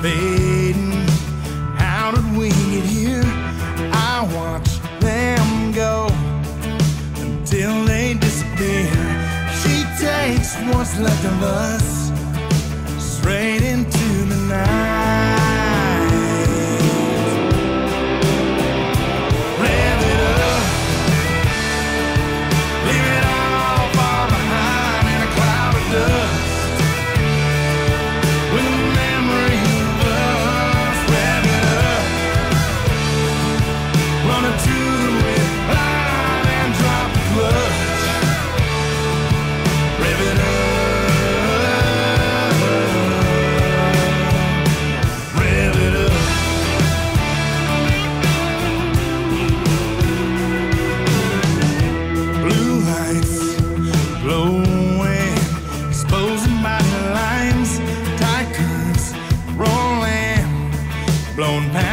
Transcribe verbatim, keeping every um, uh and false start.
fading. How did we get here? I watch them go until they disappear. She takes what's left of us straight into the night. Rev it up, leave it all far behind in a cloud of dust. With a memory of us, rev it up, run it to the red line and drop the clutch. Rev it up. Glowin, exposing body lines, tight curves, rollin, blowing past.